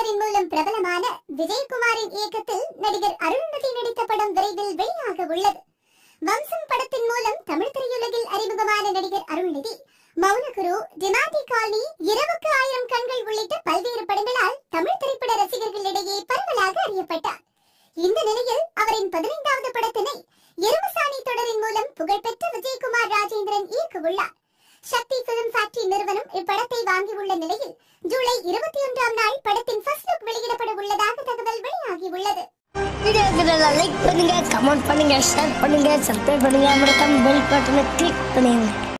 தொடரின் மூலம் பிரபலமான விஜய் குமாரின் இயக்கத்தில் நடிகர் அருள்நிதி நடித்த படம் விரைவில் வெளியாக உள்ளது. வம்சம் படத்தின் மூலம் தமிழ் திரையுலகில் அறிமுகமான நடிகர் அருள்நிதி மௌனகுரு, டிமாண்டி காலனி, இரவுக்கு 1000 கண்கள் உள்ளிட்ட பல்வேறு படங்களால் தமிழ் திரைப்பட ரசிகர்களிடையே பரவலாக அறியப்பட்டார். இந்த நிலையில் அவரின் 15வது படத்தினை எருமசாணி தொடரின் மூலம் புகழ்பெற்ற விஜய் குமார் ராஜேந்திரன் இயக்க உள்ளார். சக்தி பிலிம் ஃபேக்டரி நிறுவனம் இப்படத்தை வாங்கியுள்ள நிலையில் ஜூலை 21ஆம் நாள் படத்தின் ஃபர்ஸ்ட் லுக் வெளியிடப்பட உள்ளதாக தகவல் வெளியாகி உள்ளது. வீடியோக்கு லைக் பண்ணுங்க, கமெண்ட் பண்ணுங்க, ஷேர் பண்ணுங்க, சப்ஸ்கிரைப் பண்ணுங்க, மறக்காம பெல் பட்டனை கிளிக் பண்ணுங்க.